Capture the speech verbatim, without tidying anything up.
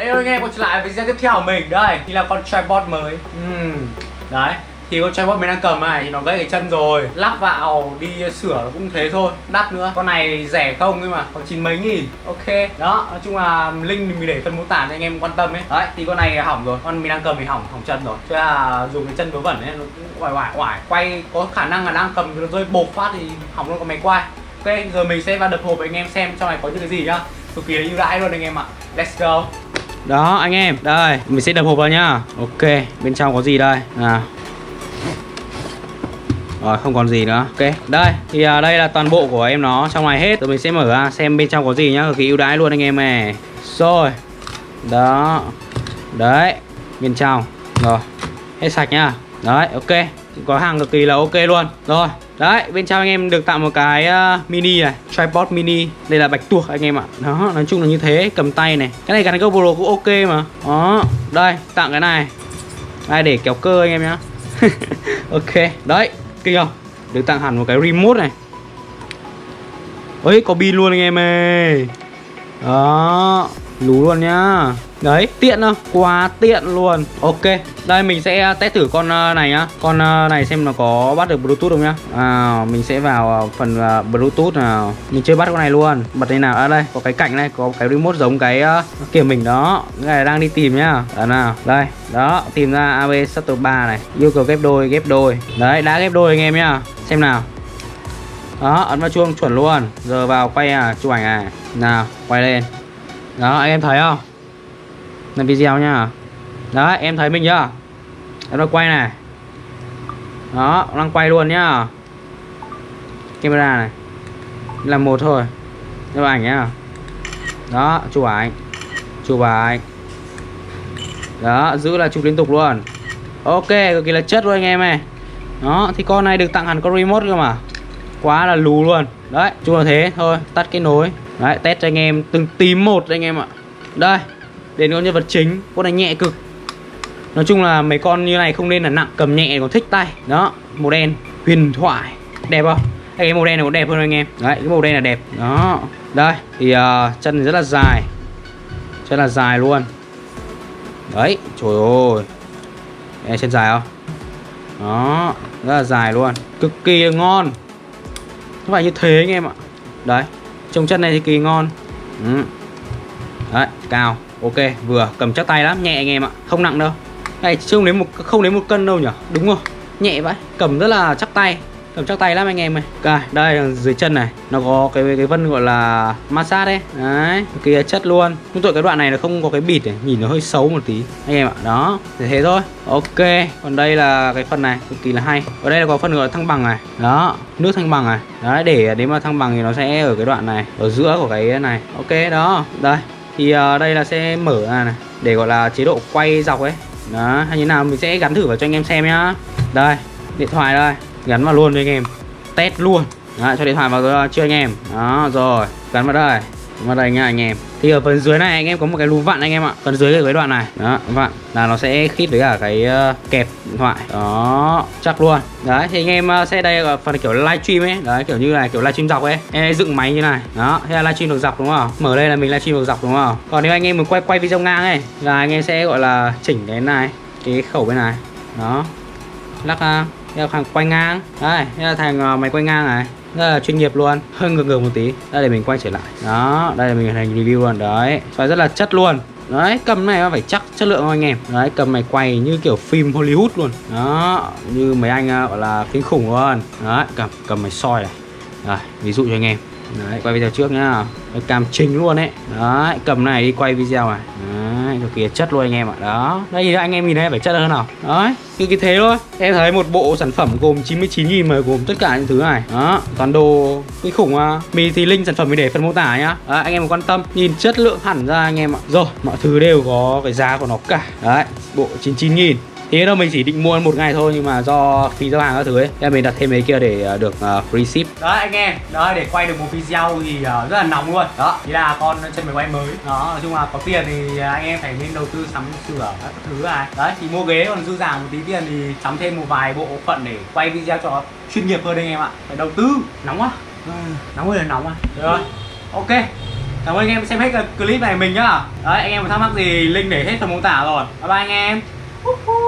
Hello anh em, quay trở lại với video tiếp theo của mình. Đây, thì là con tripod mới. uhm. Đấy, thì con tripod mình đang cầm này thì nó gãy cái chân rồi. Lắp vào đi sửa cũng thế thôi, đắt nữa. Con này rẻ không nhưng mà có chín mấy nghìn. Ok, đó, nói chung là link mình để phần mô tả cho anh em quan tâm ấy. Đấy, thì con này hỏng rồi, con mình đang cầm thì hỏng, hỏng chân rồi. Chứ là dùng cái chân vớ vẩn ấy, nó cũng oải oải oải. Quay có khả năng là đang cầm nó rơi bột phát thì hỏng luôn con máy quay. Ok, giờ mình sẽ vào đập hộp với anh em xem trong này có những cái gì nhá. Cực kỳ là ưu đãi luôn anh em ạ. Let's go. Đó anh em, đây mình sẽ đập hộp vào nhá. Ok, bên trong có gì đây nào. Rồi không còn gì nữa. Ok, đây thì à, đây là toàn bộ của em nó trong này hết. Rồi mình sẽ mở ra xem bên trong có gì nhá. Cực kỳ ưu đãi luôn anh em này. Rồi, đó, đấy bên trong rồi hết sạch nhá. Đấy, ok, có hàng cực kỳ là ok luôn. Rồi, đấy, bên trong anh em được tặng một cái uh, mini này, tripod mini. Đây là bạch tuộc anh em ạ. Đó, nói chung là như thế, cầm tay này. Cái này gắn GoPro cũng ok mà. Đó, đây, tặng cái này. Đây để kéo cơ anh em nhá. Ok, đấy, kinh không? Được tặng hẳn một cái remote này. Ôi, có pin luôn anh em ơi. Đó, lú luôn nhá. Đấy, tiện không? Quá tiện luôn. Ok, đây mình sẽ test thử con này nhá. Con này xem nó có bắt được Bluetooth không nhá. À, mình sẽ vào phần Bluetooth nào. Mình chơi bắt con này luôn. Bật đây nào. À đây, có cái cạnh này, có cái remote giống cái uh, kiểu mình đó. Cái này đang đi tìm nhá. Đó nào. Đây, đó, tìm ra a bê Shutter ba này. Yêu cầu ghép đôi, ghép đôi. Đấy, đã ghép đôi anh em nhá. Xem nào. Đó, ấn vào chuông chuẩn luôn. Giờ vào quay à, chụp ảnh à. Nào, quay lên. Đó, anh em thấy không? Làm video nha. Đấy, em thấy mình nhá. Em đang quay này. Đó, đang quay luôn nhá. Camera này là một thôi. Chụp ảnh nhá. Đó, chụp ảnh. Chụp ảnh. Đó, giữ là chụp liên tục luôn. Ok, cực kỳ là chất luôn anh em này. Đó, thì con này được tặng hẳn con remote cơ mà. Quá là lú luôn. Đấy, chung là thế thôi, tắt kết nối. Đấy, test cho anh em từng tím một anh em ạ. Đây, đến con nhân vật chính, con này nhẹ cực. Nói chung là mấy con như này không nên là nặng, cầm nhẹ còn thích tay. Đó, màu đen, huyền thoại. Đẹp không? Cái màu đen này có đẹp hơn anh em. Đấy, cái màu đen là đẹp. Đó, đây, thì uh, chân rất là dài. Chân là dài luôn. Đấy, trời ơi. Đấy, chân dài không? Đó, rất là dài luôn. Cực kỳ là ngon. Không phải như thế anh em ạ. Đấy, trông chân này thì kỳ ngon. ừ. Đấy, cao. Ok, vừa, cầm chắc tay lắm, nhẹ anh em ạ. Không nặng đâu. Này, không đến một, không đến một cân đâu nhỉ. Đúng rồi, nhẹ vậy. Cầm rất là chắc tay. Cầm chắc tay lắm anh em ơi. Okay, đây dưới chân này nó có cái cái vân gọi là massage đấy. Đấy, cái chất luôn. Nhưng tội cái đoạn này nó không có cái bịt này, nhìn nó hơi xấu một tí anh em ạ. Đó, thế, thế thôi. Ok, còn đây là cái phần này cực kỳ là hay. Ở đây là có phần gọi là thăng bằng này. Đó, nước thăng bằng này. Đấy, để nếu mà thăng bằng thì nó sẽ ở cái đoạn này, ở giữa của cái này. Ok, đó. Đây, thì uh, đây là sẽ mở ra này để gọi là chế độ quay dọc ấy. Đó, hay như nào mình sẽ gắn thử vào cho anh em xem nhá. Đây, điện thoại đây, gắn vào luôn cho anh em test luôn. Đấy, cho điện thoại vào chưa anh em. Đó, rồi gắn vào đây, gắn vào đây nha anh em. Thì ở phần dưới này anh em có một cái lú vặn anh em ạ. Phần dưới cái đoạn này đó, vặn là nó sẽ khít với cả cái uh, kẹp điện thoại. Đó, chắc luôn. Đấy, thì anh em uh, sẽ đây là phần kiểu livestream ấy. Đấy, kiểu như này, kiểu livestream dọc ấy. Em dựng máy như này. Đó, thế là livestream được dọc đúng không? Mở đây là mình livestream được dọc đúng không? Còn nếu anh em muốn quay quay video ngang ấy là anh em sẽ gọi là chỉnh cái này, cái khẩu bên này. Đó, lắc ra. Đây là thằng quay ngang. Đây, đây là thằng uh, máy quay ngang này. Rất là chuyên nghiệp luôn. Hơi ngược ngược một tí. Đây để mình quay trở lại. Đó, đây là mình thành review luôn. Đấy, xoay rất là chất luôn. Đấy, cầm này nó phải chắc chất lượng không anh em. Đấy, cầm này quay như kiểu phim Hollywood luôn. Đó, như mấy anh uh, gọi là kinh khủng luôn. Đấy, cầm, cầm này soi này. Rồi, ví dụ cho anh em. Đấy, quay video trước nhá. Đấy, cam chính luôn ấy. Đấy, cầm này đi quay video này. Đấy, cực kỳ chất luôn anh em ạ. Đó, đây thì anh em nhìn thấy phải chất hơn nào. Đấy, cứ cái thế thôi. Em thấy một bộ sản phẩm gồm chín mươi chín nghìn mà gồm tất cả những thứ này. Đó, toàn đồ kinh khủng à. Mình thì link sản phẩm mình để phần mô tả nhá. Đấy, anh em quan tâm, nhìn chất lượng hẳn ra anh em ạ. Rồi, mọi thứ đều có cái giá của nó cả. Đấy, bộ chín mươi chín nghìn. Thế đâu mình chỉ định mua một ngày thôi nhưng mà do phí giao hàng các thứ ấy nên mình đặt thêm mấy kia để được uh, free ship. Đấy anh em, đấy để quay được một video thì uh, rất là nóng luôn. Đó, thì là con chân máy quay mới. Đó, nói chung là có tiền thì anh em phải nên đầu tư sắm sửa các thứ này. Đấy, thì mua ghế còn dư giả một tí tiền thì sắm thêm một vài bộ phận để quay video cho chuyên nghiệp hơn anh em ạ. Phải đầu tư. Nóng quá. Ừ, nóng ơi là nóng à. Rồi. Ok. Cảm ơn anh em xem hết clip này mình nhá. Đấy, anh em có thắc mắc gì link để hết phần mô tả rồi. Bye bye anh em.